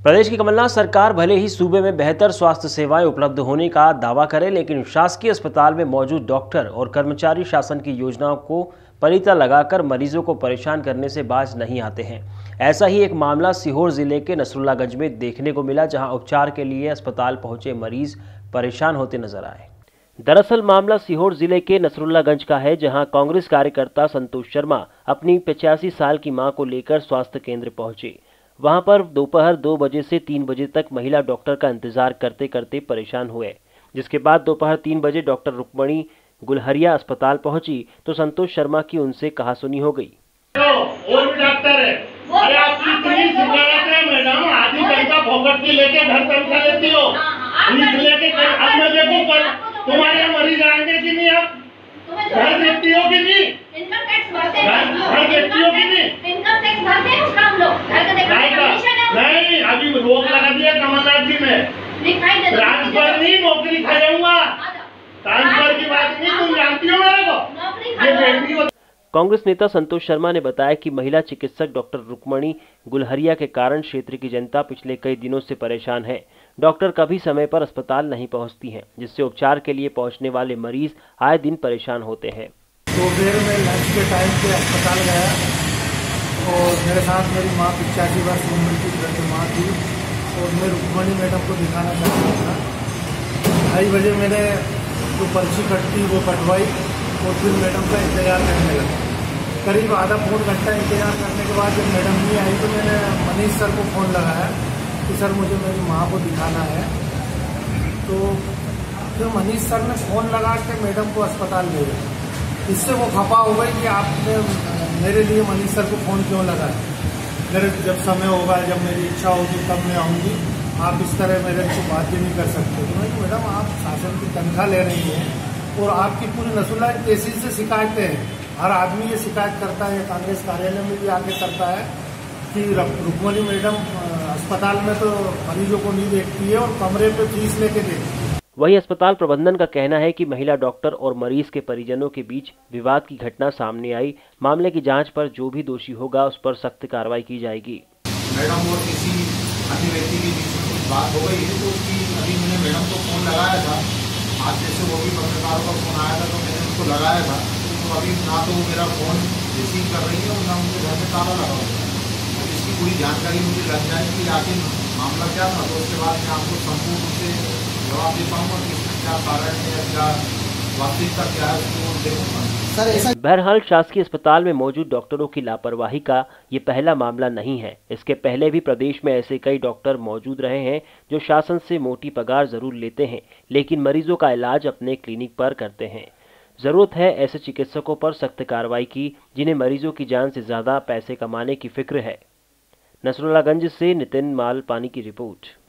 प्रदेश की कमलनाथ सरकार भले ही सूबे में बेहतर स्वास्थ्य सेवाएं उपलब्ध होने का दावा करे, लेकिन शासकीय अस्पताल में मौजूद डॉक्टर और कर्मचारी शासन की योजनाओं को पलीता लगाकर मरीजों को परेशान करने से बाज नहीं आते हैं। ऐसा ही एक मामला सीहोर जिले के नसरुल्लागंज में देखने को मिला, जहां उपचार के लिए अस्पताल पहुंचे मरीज परेशान होते नजर आए। दरअसल मामला सीहोर जिले के नसरुल्लागंज का है, जहां कांग्रेस कार्यकर्ता संतोष शर्मा अपनी 85 साल की मां को लेकर स्वास्थ्य केंद्र पहुंचे। वहां पर दोपहर 2 बजे से 3 बजे तक महिला डॉक्टर का इंतजार करते करते परेशान हुए, जिसके बाद दोपहर 3 बजे डॉक्टर रुक्मणी गुलहरिया अस्पताल पहुंची तो संतोष शर्मा की उनसे कहासुनी हो गई। और भी डॉक्टर है, अरे आपकी इतनी शिकायत है मैडम, आधी घंटा फोकट की लेके घर तनखा लेती हो, लेके अब मैं देखो कल तुम्हारे मरीज आएंगे कि नहीं, आप घर देखती हो कि नहीं, इनकम टैक्स भरते हैं, घर देखती हो कि नहीं, इनकम टैक्स भरते हैं हम लोग, घर का देखना नहीं, अभी रोक लगा दिया कमलनाथ जी ने, ट्रांसफर नहीं नौकरी खा जाऊंगा, ट्रांसफर की बात नहीं, तुम जानती हो मेरे को। कांग्रेस नेता संतोष शर्मा ने बताया कि महिला चिकित्सक डॉक्टर रुक्मणी गुलहरिया के कारण क्षेत्र की जनता पिछले कई दिनों से परेशान है। डॉक्टर कभी समय पर अस्पताल नहीं पहुंचती हैं, जिससे उपचार के लिए पहुंचने वाले मरीज आए दिन परेशान होते हैं। तो फिर मैं लंच के टाइम पे अस्पताल गया और मेरे साथ मेरी माँ 85 वर्ष उम्र की वृद्ध माँ थी और मैं रुक्मणी मैडम को दिखाना चाहता था। 2:30 बजे मैंने जो पर्ची कटती वो कटवाई और फिर मैडम का इंतज़ार करने लगा। करीब आधा पौन घंटा इंतज़ार करने के बाद जब मैडम नहीं आई तो मैंने मनीष सर को फ़ोन लगाया कि सर मुझे मेरी माँ को दिखाना है। तो फिर मनीष सर ने फ़ोन लगा के मैडम को अस्पताल भेजा। इससे वो खपा हो गई कि आपने मेरे लिए मनीष सर को फ़ोन क्यों लगाया, मेरे जब समय होगा, जब मेरी इच्छा होगी तब मैं आऊँगी, आप इस तरह मेरे को बात भी नहीं कर सकते। तो मैं मैडम आप शासन की तनख्वाह ले रही हैं और आपकी पूरी नसरुल्ला तहसील से शिकायतें हैं, हर आदमी ये शिकायत करता है, कांग्रेस कार्यालय में भी आके करता है कि रुक्मणी मैडम अस्पताल में तो मरीजों को नहीं देखती है और कमरे पे फीस लेके देती है। वहीं अस्पताल प्रबंधन का कहना है कि महिला डॉक्टर और मरीज के परिजनों के बीच विवाद की घटना सामने आई। मामले की जांच पर जो भी दोषी होगा उस पर सख्त कार्रवाई की जाएगी। मैडम और किसी अन्य व्यक्ति के बीच में कुछ बात हो गई है तो उसकी अभी मैंने मैडम को फोन लगाया था, आज जैसे वो भी पत्रकारों का फोन आया था तो मैंने उनको लगाया था, तो अभी ना तो वो मेरा फोन रिसीव कर रही है और ना उनके घर में ताला लगा हुआ है। इसकी पूरी जानकारी मुझे लग जाए कि आखिर मामला क्या था, तो उसके बाद मैं आपको संपूर्ण रूप से जवाब दे पाऊंगा कि इसमें क्या कारण है या क्या वास्तविकता क्या है, उसको देखूंगा। बहरहाल शासकीय अस्पताल में मौजूद डॉक्टरों की लापरवाही का ये पहला मामला नहीं है। इसके पहले भी प्रदेश में ऐसे कई डॉक्टर मौजूद रहे हैं जो शासन से मोटी पगार जरूर लेते हैं, लेकिन मरीजों का इलाज अपने क्लिनिक पर करते हैं। जरूरत है ऐसे चिकित्सकों पर सख्त कार्रवाई की, जिन्हें मरीजों की जान से ज्यादा पैसे कमाने की फिक्र है। नसरुल्लागंज से नितिन मालपानी की रिपोर्ट।